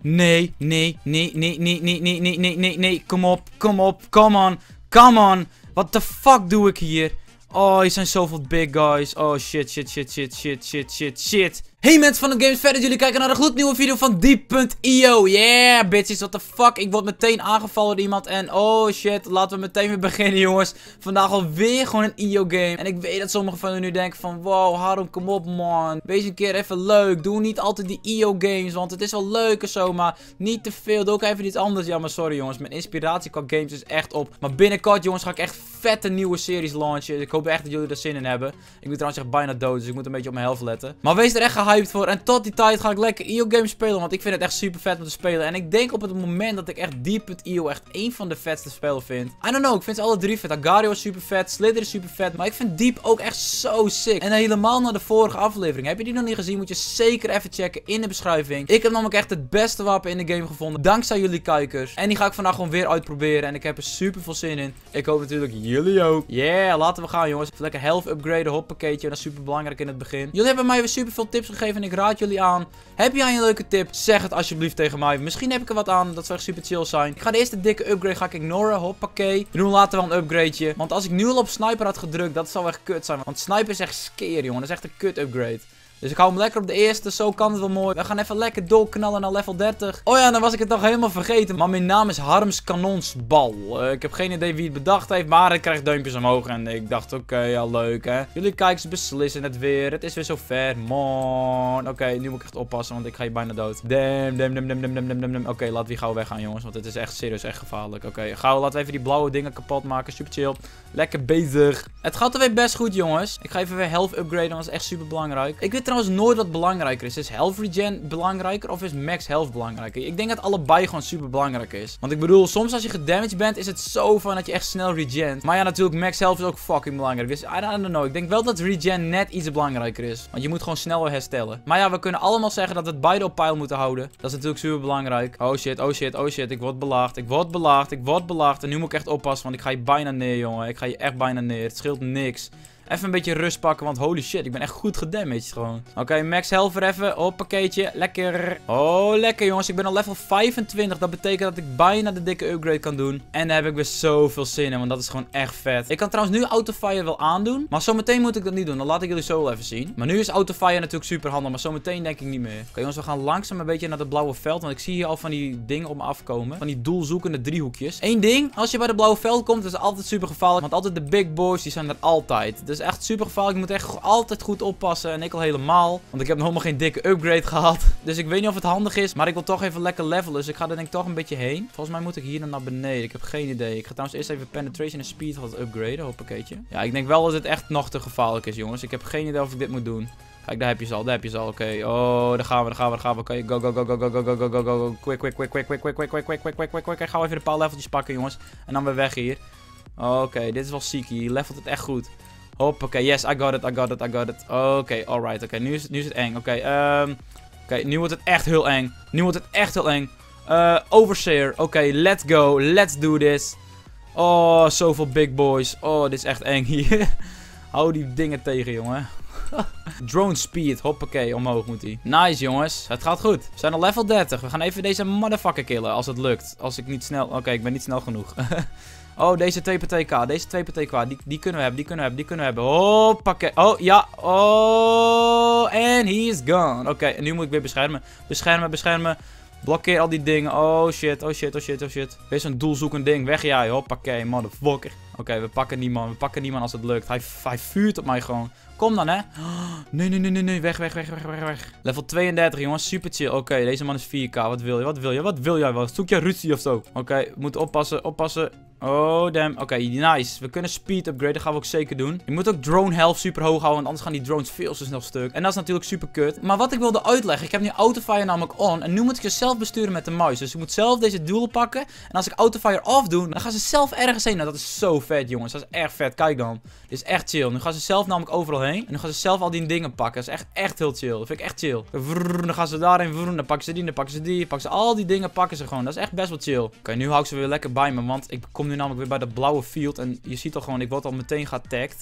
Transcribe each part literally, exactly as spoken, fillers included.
Nee, nee, nee, nee, nee, nee, nee, nee, nee, nee, nee. Kom op, kom op, come on, come on. What the fuck doe ik hier? Oh, hier zijn zoveel big guys. Oh, shit, shit, shit, shit, shit, shit, shit, shit. Hey mensen van de Games Verder, jullie kijken naar de gloednieuwe video van Deep punt i o. Yeah, bitches, what the fuck. Ik word meteen aangevallen door iemand en oh shit, laten we meteen weer beginnen jongens. Vandaag alweer gewoon een i o game. En ik weet dat sommigen van jullie nu denken van, wow, Haroon, kom op man. Wees een keer even leuk. Doe niet altijd die i o games, want het is wel leuk en zo, maar niet te veel. Doe ook even iets anders. Ja, maar sorry jongens, mijn inspiratie qua games is echt op. Maar binnenkort jongens ga ik echt vette nieuwe series launchen. Ik hoop echt dat jullie er zin in hebben. Ik ben trouwens echt bijna dood, dus ik moet een beetje op mijn health letten. Maar wees er echt gehyped voor. En tot die tijd ga ik lekker i o games spelen. Want ik vind het echt super vet om te spelen. En ik denk op het moment dat ik echt Deep punt i o echt één van de vetste spelen vind. I don't know, ik vind ze alle drie vet. Agario is super vet, Slither is super vet. Maar ik vind Deep ook echt zo sick. En helemaal naar de vorige aflevering. Heb je die nog niet gezien, moet je zeker even checken in de beschrijving. Ik heb namelijk echt het beste wapen in de game gevonden. Dankzij jullie kijkers. En die ga ik vandaag gewoon weer uitproberen. En ik heb er super veel zin in. Ik hoop natuurlijk jullie ook. Yeah, laten we gaan jongens. Even lekker health upgraden, hoppakeetje. Dat is super belangrijk in het begin. Jullie hebben mij weer super veel tips gegeven en ik raad jullie aan. Heb jij een leuke tip? Zeg het alsjeblieft tegen mij. Misschien heb ik er wat aan. Dat zou echt super chill zijn. Ik ga de eerste dikke upgrade ga ik ignoren. Hoppakee. We doen later wel een upgradeje. Want als ik nu al op sniper had gedrukt, dat zou echt kut zijn. Want sniper is echt scary, jongen. Dat is echt een kut upgrade. Dus ik hou hem lekker op de eerste, zo kan het wel mooi. We gaan even lekker doorknallen naar level dertig. Oh ja, dan was ik het nog helemaal vergeten. Maar mijn naam is Harms Kanonsbal. Uh, ik heb geen idee wie het bedacht heeft, maar ik krijg duimpjes omhoog. En ik dacht, oké, okay, ja leuk hè. Jullie kijkers beslissen het weer. Het is weer zo ver, man. Oké, okay, nu moet ik echt oppassen, want ik ga hier bijna dood. Damn, damn, damn, damn, damn, damn, damn, damn. Oké, okay, laten we gauw weggaan jongens, want het is echt serieus, echt gevaarlijk. Oké, okay, gauw, laten we even die blauwe dingen kapot maken. Super chill. Lekker bezig. Het gaat er weer best goed jongens. Ik ga even weer health upgraden, want dat is echt super belangrijk. Ik weet trouwens nooit wat belangrijker is. Is health regen belangrijker of is max health belangrijker? Ik denk dat allebei gewoon super belangrijk is. Want ik bedoel, soms als je gedamaged bent, is het zo van dat je echt snel regent. Maar ja, natuurlijk, max health is ook fucking belangrijk. Dus I don't know. Ik denk wel dat regen net iets belangrijker is. Want je moet gewoon sneller herstellen. Maar ja, we kunnen allemaal zeggen dat we het beide op peil moeten houden. Dat is natuurlijk super belangrijk. Oh shit, oh shit, oh shit. Ik word belaagd. Ik word belaagd. Ik word belaagd. En nu moet ik echt oppassen, want ik ga hier bijna neer, jongen. Ik ga hier echt bijna neer. Het scheelt niks. Even een beetje rust pakken, want holy shit, ik ben echt goed gedamaged gewoon. Oké, okay, max health er even. Hoppakeetje, lekker. Oh, lekker jongens. Ik ben al level vijfentwintig. Dat betekent dat ik bijna de dikke upgrade kan doen. En daar heb ik weer zoveel zin in, want dat is gewoon echt vet. Ik kan trouwens nu autofire wel aandoen. Maar zometeen moet ik dat niet doen. Dan laat ik jullie zo wel even zien. Maar nu is autofire natuurlijk super handig, maar zometeen denk ik niet meer. Oké okay, jongens, we gaan langzaam een beetje naar het blauwe veld. Want ik zie hier al van die dingen op me afkomen. Van die doelzoekende driehoekjes. Eén ding, als je bij het blauwe veld komt, is het altijd super gevaarlijk. Want altijd de big boys, die zijn er altijd. Dus echt super gevaarlijk. Ik moet echt altijd goed oppassen. En ik al helemaal. Want ik heb nog helemaal geen dikke upgrade gehad. Dus ik weet niet of het handig is. Maar ik wil toch even lekker levelen. Dus ik ga er denk ik toch een beetje heen. Volgens mij moet ik hier dan naar beneden. Ik heb geen idee. Ik ga trouwens eerst even penetration en speed wat upgraden. Hoppakeetje. Ja, ik denk wel dat het echt nog te gevaarlijk is, jongens. Ik heb geen idee of ik dit moet doen. Kijk, daar heb je ze al, daar heb je ze al. Oké, okay. Oh, daar gaan we, daar gaan we, daar gaan we. Oké, okay. go, go, go, go, go, go, go, go, go, go. Quick, quick, quick, quick, quick, quick, quick, quick, quick, quick, quick, quick, quick. Ik ga even een paar leveltjes pakken, jongens. En dan weer weg hier. Oké, okay, dit is wel ziek hier. Je levelt het echt goed. Hoppakee, yes, I got it, I got it, I got it. Oké, okay, alright, oké, okay. nu, is, nu is het eng. Oké, okay, um, oké, okay, nu wordt het echt heel eng. Nu wordt het echt heel eng. Uh, Overseer, oké, okay, let's go, let's do this. Oh, zoveel big boys. Oh, dit is echt eng hier. Hou die dingen tegen, jongen. Drone speed, hoppakee, omhoog moet hij. Nice, jongens. Het gaat goed. We zijn al level dertig. We gaan even deze motherfucker killen, als het lukt. Als ik niet snel... Oké, okay, ik ben niet snel genoeg. Oh, deze twee P T K. Deze twee P T K. Die, die kunnen we hebben. Die kunnen we hebben. Die kunnen we hebben. Hoppakee. Oh, ja. Oh. En he is gone. Oké, okay, en nu moet ik weer beschermen. Beschermen, beschermen. Blokkeer al die dingen. Oh shit, oh shit, oh shit, oh shit. Wees zo'n doelzoekend ding. Weg jij. Hoppakee, motherfucker. Oké, okay, we pakken die man. We pakken die man als het lukt. Hij, hij vuurt op mij gewoon. Kom dan, hè. Nee, nee, nee, nee, nee. Weg, weg, weg, weg, weg, weg. Level tweeëndertig, jongens. Super chill. Oké, okay, deze man is vier K. Wat wil je? Wat wil je? Wat wil jij wel? Zoek je ruzie of zo? Oké, okay, we moeten oppassen, oppassen. Oh, damn. Oké, okay, nice. We kunnen speed upgraden. Dat gaan we ook zeker doen. Je moet ook drone health super hoog houden, want anders gaan die drones veel te snel stuk. En dat is natuurlijk super kut. Maar wat ik wilde uitleggen, ik heb nu autofire namelijk on. En nu moet ik ze zelf besturen met de muis. Dus ik moet zelf deze doelen pakken. En als ik autofire off doe, dan gaan ze zelf ergens heen. Nou, dat is zo vet, jongens. Dat is echt vet. Kijk dan. Dit is echt chill. Nu gaan ze zelf namelijk overal heen. En nu gaan ze zelf al die dingen pakken. Dat is echt, echt heel chill. Dat vind ik echt chill. Vrrr, dan gaan ze daarheen. Vrrr, dan pakken ze die, dan pakken ze die. Dan pakken ze al die dingen, pakken ze gewoon. Dat is echt best wel chill. Oké, okay, nu hou ik ze weer lekker bij me. Want ik kom nu namelijk weer bij dat blauwe field. En je ziet al gewoon, ik word al meteen geattacked. Dat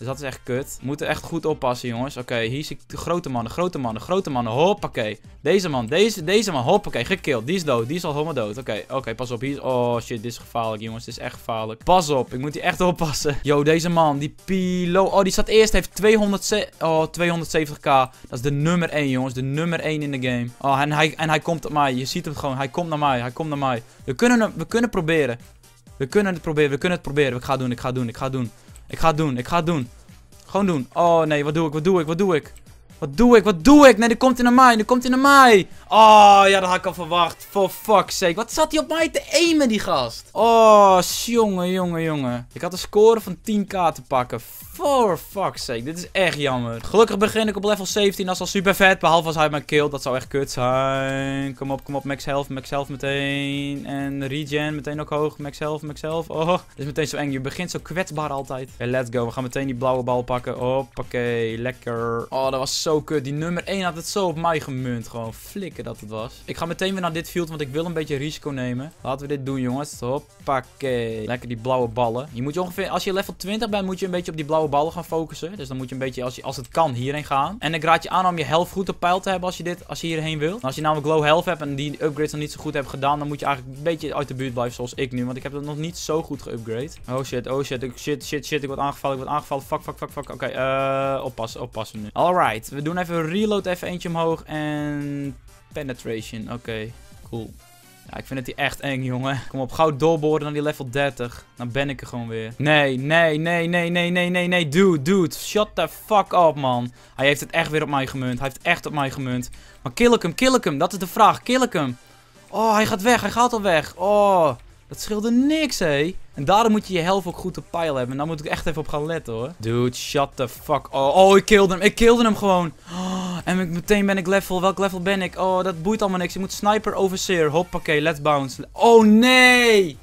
Dus dat is echt kut. We moeten echt goed oppassen, jongens. Oké, okay, hier zie ik de grote mannen, grote mannen, grote mannen. Hoppakee. Deze man, deze, deze man, hoppakee, gekilld. Die is dood, die is al helemaal dood. Oké, okay, oké, okay, pas op. Hier is... Oh shit, dit is gevaarlijk, jongens. Dit is echt gevaarlijk. Pas op, ik moet hier echt oppassen. Yo, deze man, die Pilo. Oh, die staat eerst, heeft tweehonderd... Oh, tweehonderdzeventig k. Dat is de nummer één, jongens. De nummer één in de game. Oh, en hij, en hij komt op mij. Je ziet het gewoon. Hij komt naar mij. Hij komt naar mij. We kunnen hem, we kunnen proberen. We kunnen het proberen. We kunnen het proberen. Ik ga het doen. Ik ga het doen. Ik ga het doen. Ik ga het doen. Ik ga het doen. Gewoon doen. Oh nee, wat doe ik? Wat doe ik? Wat doe ik? Wat doe ik? Wat doe ik? Nee, die komt in naar mij. Die komt in naar mij. Oh, ja, dat had ik al verwacht. For fuck's sake. Wat zat hij op mij te aimen, die gast? Oh, jongen, jongen, jongen. Ik had een score van tien k te pakken. For fuck's sake. Dit is echt jammer. Gelukkig begin ik op level zeventien. Dat is al super vet. Behalve als hij mij killt. Dat zou echt kut zijn. Kom op, kom op. Max health. Max health meteen. En regen meteen ook hoog. Max health, max health. Oh, dit is meteen zo eng. Je begint zo kwetsbaar altijd. Oké, okay, let's go. We gaan meteen die blauwe bal pakken. Hoppakee. Lekker. Oh, dat was zo kut. Die nummer één had het zo op mij gemunt. Gewoon flikken dat het was. Ik ga meteen weer naar dit field. Want ik wil een beetje risico nemen. Laten we dit doen, jongens. Hoppakee. Lekker die blauwe ballen. Je moet je ongeveer... Als je level twintig bent, moet je een beetje op die blauwe ballen gaan focussen. Dus dan moet je een beetje, als, je, als het kan, hierheen gaan. En ik raad je aan om je health goed op peil te hebben als je, dit, als je hierheen wil. Als je namelijk low health hebt en die upgrades dan niet zo goed hebt gedaan, dan moet je eigenlijk een beetje uit de buurt blijven zoals ik nu. Want ik heb het nog niet zo goed geupgrade. Oh shit, oh shit, shit, shit, shit. Ik word aangevallen, ik word aangevallen. Fuck, fuck, fuck, fuck. Oké, okay, uh, oppassen, oppassen nu. Alright, we doen even reload, even eentje omhoog. En penetration, oké, okay, cool. Ja, ik vind het hier echt eng, jongen. Kom op, gauw doorboren naar die level dertig. Dan ben ik er gewoon weer. Nee, nee, nee, nee, nee, nee, nee, nee. Dude, dude. Shut the fuck up, man. Hij heeft het echt weer op mij gemunt. Hij heeft het echt op mij gemunt. Maar kill ik hem, kill ik hem. Dat is de vraag. Kill ik hem. Oh, hij gaat weg. Hij gaat al weg. Oh, dat scheelde niks, hé. En daarom moet je je health ook goed op peil hebben. En daar moet ik echt even op gaan letten, hoor. Dude, shut the fuck. Oh, oh ik killde hem. Ik killde hem gewoon. Oh, en ik, meteen ben ik level. Welk level ben ik? Oh, dat boeit allemaal niks. Ik moet sniper overseer. Hoppakee, let's bounce. Oh, nee.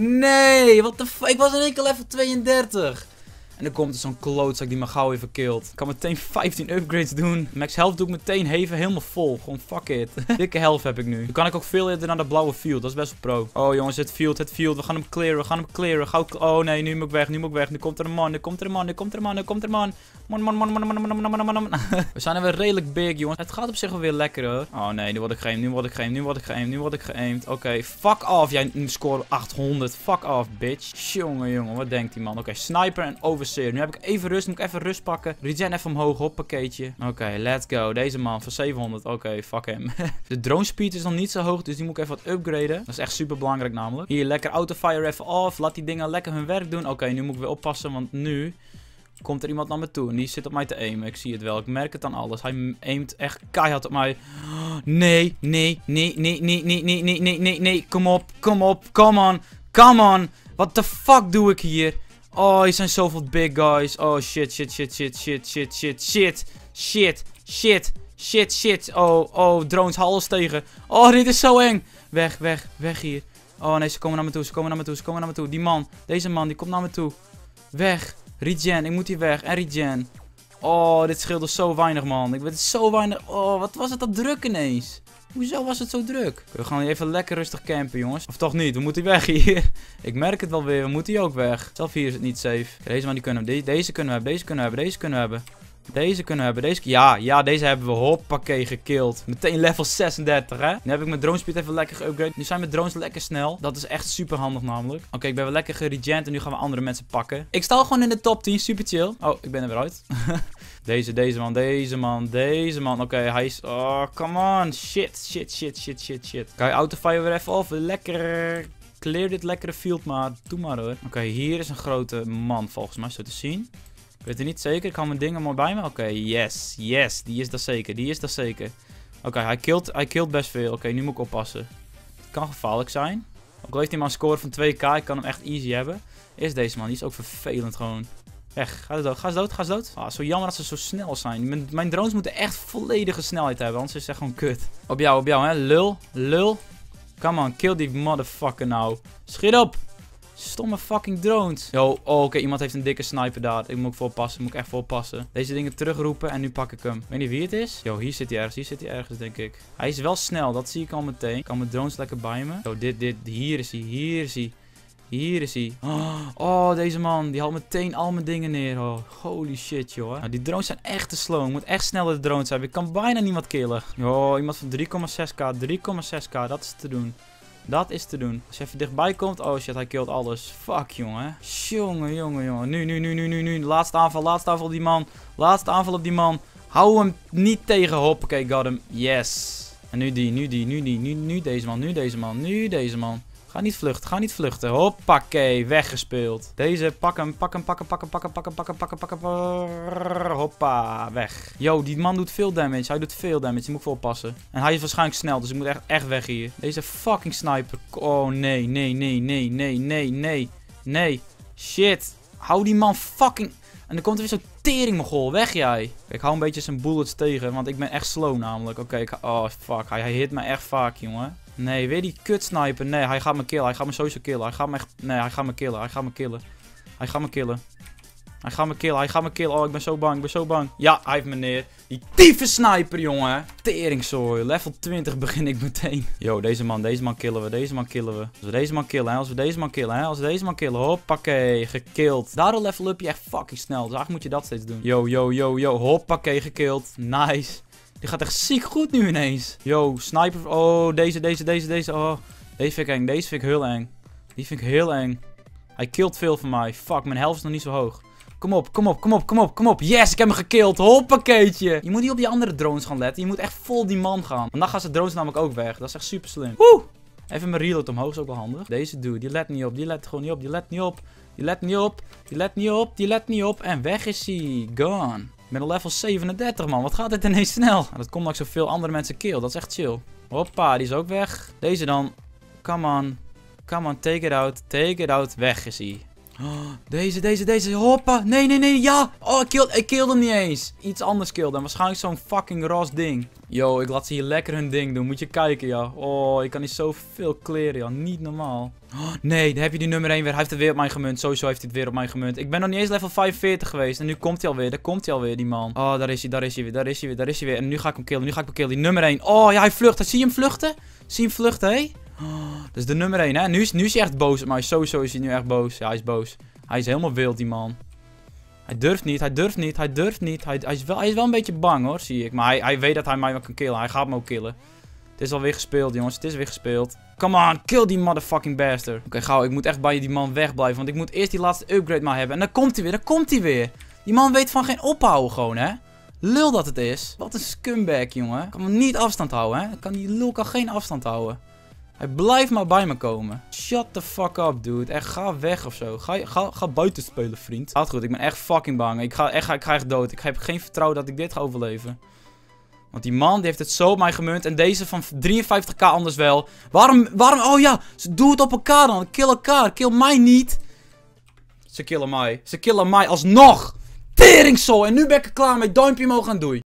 Nee. What the fuck. Ik was in één keer level tweeëndertig. En dan komt er zo'n klootzak die me gauw even killt. Ik kan meteen vijftien upgrades doen. Max health doe ik meteen even helemaal vol. Gewoon fuck it. Dikke health heb ik nu. Nu kan ik ook veel eerder naar de blauwe field. Dat is best wel pro. Oh jongens, het field, het field. We gaan hem clearen. We gaan hem clearen. Gauw... Oh nee, nu moet ik weg. Nu moet ik weg. Nu komt er een man. Nu komt er een man. Nu komt er een man. Nu komt er een man. Man, man, man, man, man, man, man, man, man, man. We zijn er weer redelijk big, jongens. Het gaat op zich wel weer lekker, hoor. Oh nee, nu word ik geëamd. Nu word ik geëamd. Nu word ik geëamd. Nu word ik geëamd. Oké, okay, fuck off. Jij score achthonderd. Fuck off, bitch. Jongen, jongen. Wat denkt die man? Oké, okay, sniper en overseer. Nu heb ik even rust. Moet ik even rust pakken. Regen even omhoog. Hoppakeetje. Oké, okay, let's go. Deze man voor zevenhonderd. Oké, okay, fuck hem. De drone speed is nog niet zo hoog. Dus die moet ik even wat upgraden. Dat is echt super belangrijk namelijk. Hier, lekker autofire even off. Laat die dingen lekker hun werk doen. Oké, okay, nu moet ik weer oppassen. Want nu... komt er iemand naar me toe en die zit op mij te aimen. Ik zie het wel. Ik merk het aan alles. Hij aimt echt keihard op mij. Nee, nee, nee, nee, nee, nee, nee, nee, nee, nee, nee. Kom op, kom op, come on, come on. What the fuck doe ik hier? Oh, hier zijn zoveel big guys. Oh, shit, shit, shit, shit, shit, shit, shit, shit, shit, shit, shit, shit. Oh, oh, drones, hou alles tegen. Oh, dit is zo eng. Weg, weg, weg hier. Oh nee, ze komen naar me toe, ze komen naar me toe, ze komen naar me toe. Die man, deze man, die komt naar me toe. Weg. Regen, ik moet hier weg. En regen. Oh, dit scheelde zo weinig, man. Ik weet zo weinig. Oh, wat was het dat druk ineens? Hoezo was het zo druk? We gaan hier even lekker rustig campen, jongens. Of toch niet? We moeten weg hier. Ik merk het wel weer. We moeten hier ook weg. Zelf hier is het niet safe. Deze man, die kunnen we. Deze kunnen we hebben. Deze kunnen we hebben. Deze kunnen we hebben. Deze kunnen we hebben. Deze... Ja, ja, deze hebben we. Hoppakee, gekillt. Meteen level zesendertig, hè. Nu heb ik mijn drone speed even lekker geupgrade. Nu zijn mijn drones lekker snel. Dat is echt super handig namelijk. Oké, okay, ik ben wel lekker geregend en nu gaan we andere mensen pakken. Ik sta gewoon in de top tien. Super chill. Oh, ik ben er weer uit. Deze, deze man, deze man, deze man. Oké, okay, hij is... Oh, come on. Shit, shit, shit, shit, shit, shit. Kan je autofire weer even off? Lekker... Clear dit lekkere field, maar doe maar hoor. Oké, okay, hier is een grote man volgens mij, zo te zien. Ik weet het niet zeker. Ik hou mijn dingen mooi bij me. Oké, okay, yes. Yes. Die is dat zeker. Die is dat zeker. Oké, okay, hij killt, hij killt best veel. Oké, okay, nu moet ik oppassen. Het kan gevaarlijk zijn. Ook al heeft hij maar een score van twee k. Ik kan hem echt easy hebben. Is deze man. Die is ook vervelend gewoon. Weg. Ga eens dood. Ga eens dood. Ga eens dood. Ah, zo jammer dat ze zo snel zijn. Mijn, mijn drones moeten echt volledige snelheid hebben. Anders is het gewoon kut. Op jou, op jou, hè. Lul. Lul. Come on. Kill die motherfucker nou. Schiet op. Stomme fucking drones. Yo, oh, oké, okay, iemand heeft een dikke sniper daar. Ik moet voor passen, moet ik echt voor passen. Deze dingen terugroepen en nu pak ik hem. Ik weet niet wie het is. Yo, hier zit hij ergens, hier zit hij ergens, denk ik. Hij is wel snel, dat zie ik al meteen. Ik kan mijn drones lekker bij me. Yo, dit, dit, hier is hij, hier is hij. Hier is hij. Oh, deze man. Die haalt meteen al mijn dingen neer. Oh, holy shit, joh. Nou, die drones zijn echt te slow. Ik moet echt sneller de drones hebben. Ik kan bijna niemand killen. Oh, iemand van drie komma zes k. drie komma zes k. Dat is te doen. Dat is te doen. Als je even dichtbij komt. Oh shit, hij killt alles. Fuck, jongen. Jongen, jongen, jongen. Nu, nu, nu, nu, nu, nu. Laatste aanval, laatste aanval op die man. Laatste aanval op die man. Hou hem niet tegen. Hoppakee, got hem. Yes. En nu die, nu die, nu die, nu, nu deze man, nu deze man, nu deze man. Ga niet vluchten, ga niet vluchten. Hoppakee, weggespeeld. Deze, pak hem, pak hem, pak hem, pak hem, pak hem, pak hem, pak hem, pak hem, pak hem. Hoppa, weg. Yo, die man doet veel damage. Hij doet veel damage, die moet ik voor oppassen. En hij is waarschijnlijk snel, dus ik moet echt, echt weg hier. Deze fucking sniper. Oh, nee, nee, nee, nee, nee, nee, nee. Nee. Shit. Hou die man fucking... En dan komt er weer zo'n teringmogol. Weg jij. Kijk, ik hou een beetje zijn bullets tegen, want ik ben echt slow namelijk. Oké, okay, oh fuck. Hij, hij hit me echt vaak, jongen. Nee, weer die kut sniper. Nee, hij gaat me killen. Hij gaat me sowieso killen. Hij gaat me echt... Nee, hij gaat me killen. Hij gaat me killen. Hij gaat me killen. Hij gaat me killen. Hij gaat me killen. Oh, ik ben zo bang. Ik ben zo bang. Ja, hij heeft me neer. Die tieve sniper, jongen. Teringzooi. Level twintig begin ik meteen. Yo, deze man. Deze man killen we. Deze man killen we. Als we deze man killen, hè. Als we deze man killen, hè. Als we deze man killen. Hoppakee. Gekild. Daardoor level up je echt fucking snel. Dus eigenlijk moet je dat steeds doen. Yo, yo, yo, yo. Hoppakee. Gekild. Nice. Die gaat echt ziek goed nu ineens. Yo, sniper. Oh, deze, deze, deze, deze. Oh, deze vind ik eng. Deze vind ik heel eng. Die vind ik heel eng. Hij killt veel van mij. Fuck, mijn health is nog niet zo hoog. Kom op, kom op, kom op, kom op, kom op. Yes, ik heb hem gekild. Hoppakeetje. Je moet niet op die andere drones gaan letten. Je moet echt vol die man gaan. Want dan gaan ze drones namelijk ook weg. Dat is echt super slim. Woe! Even mijn reload omhoog is ook wel handig. Deze dude, die let niet op. Die let gewoon niet op. Die let niet op. Die let niet op. Die let niet op. Die let niet op. En weg is hij. Gone. Ik ben al level zevenendertig, man. Wat gaat dit ineens snel? Nou, dat komt omdat ik zoveel andere mensen kill. Dat is echt chill. Hoppa, die is ook weg. Deze dan. Come on. Come on, take it out. Take it out. Weg is hij. Oh, deze, deze, deze. Hoppa. Nee, nee, nee. Ja. Oh, ik kill, ik kill hem niet eens. Iets anders killen. En waarschijnlijk zo'n fucking ros ding. Yo, ik laat ze hier lekker hun ding doen. Moet je kijken, ja. Oh, ik kan niet zoveel kleren, ja. Niet normaal. Oh, nee, dan heb je die nummer één weer. Hij heeft het weer op mij gemunt. Sowieso heeft hij het weer op mij gemunt. Ik ben nog niet eens level vijfenveertig geweest. En nu komt hij alweer. Daar komt hij alweer, die man. Oh, daar is hij, daar is hij weer. Daar is hij weer, daar is hij weer. En nu ga ik hem killen. Nu ga ik hem killen. Die nummer één. Oh, ja, hij vlucht. Zie je hem vluchten? Zie je hem vluchten, hé? Oh, dat is de nummer één, hè. Nu is, nu is hij echt boos. Maar sowieso is hij nu echt boos. Ja, hij is boos. Hij is helemaal wild, die man. Hij durft niet, hij durft niet, hij durft niet. Hij, hij, is, wel, hij is wel een beetje bang, hoor, zie ik. Maar hij, hij weet dat hij mij wel kan killen. Hij gaat me ook killen. Het is alweer gespeeld, jongens. Het is weer gespeeld. Come on, kill die motherfucking bastard. Oké, okay, gauw. Ik moet echt bij die man wegblijven. Want ik moet eerst die laatste upgrade maar hebben. En dan komt hij weer, dan komt hij weer. Die man weet van geen ophouden gewoon, hè. Lul dat het is. Wat een scumbag, jongen. Kan me niet afstand houden, hè. Kan die lul kan geen afstand houden. Hij blijft maar bij me komen. Shut the fuck up, dude. Echt, ga weg of zo. Ga, ga, ga buiten spelen, vriend. Gaat goed, ik ben echt fucking bang. Ik ga echt, ik ga echt dood. Ik heb geen vertrouwen dat ik dit ga overleven. Want die man, die heeft het zo op mij gemunt. En deze van drieënvijftig k anders wel. Waarom, waarom, oh ja. Ze doen het op elkaar dan. Kill elkaar. Kill mij niet. Ze killen mij. Ze killen mij alsnog. Teringzooi. En nu ben ik er klaar mee. Duimpje omhoog en doei.